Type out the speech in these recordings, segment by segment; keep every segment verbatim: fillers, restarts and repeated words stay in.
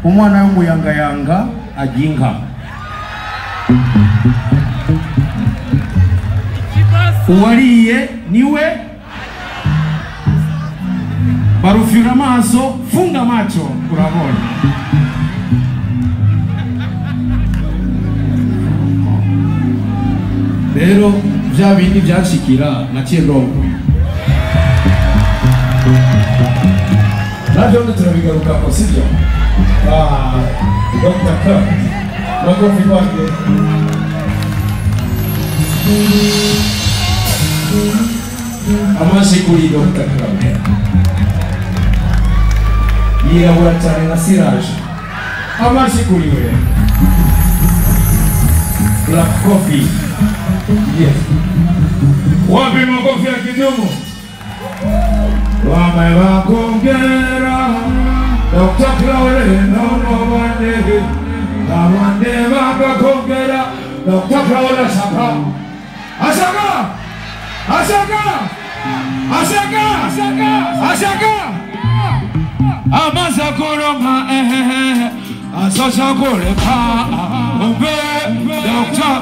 umwana w'umuyanga yanga ajinka uwariye niwe barufira amaso funga macho urabona rero bya bindi byashikira na Kirongo nabyo turabigaruka ko sibyo ah Doctor K bako fibanje amashi kuri Doctor K yirabura cyane na Sirage amashi kuri we Black Coffee yes wapi makofi ya kidumu wame bakongera Doctor Claude no no wande na wande bakongera Doctor Claude shaka ashaka ashaka ashaka ashaka ashaka amaza koroma eh eh asosha korepa umbe Doctor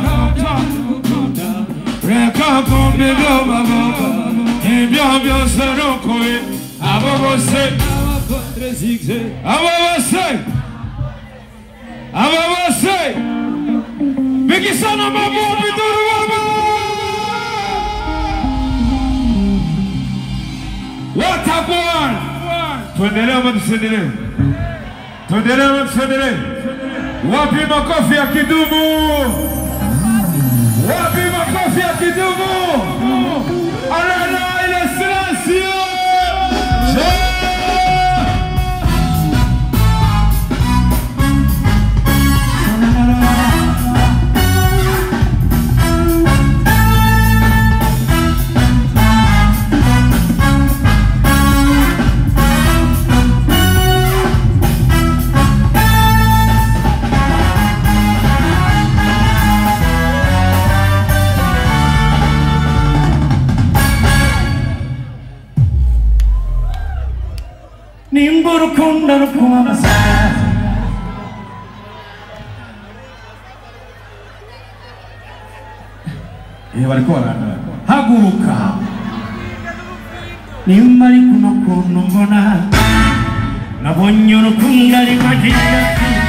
reka kombe baba bien bien serokoi ababose ababose ababose bikisana mabobi durwaba what a boy tuendelee ama tusiendelee tuendelee ama tusiendelee wapi makofi ya kidumu wapi makofi ya kidumu alala ile silencio Nimburu kunda rukuma masaka eh bariko barana haguruka nimbari kuno kuno mbona nabonye urukunda rimagenda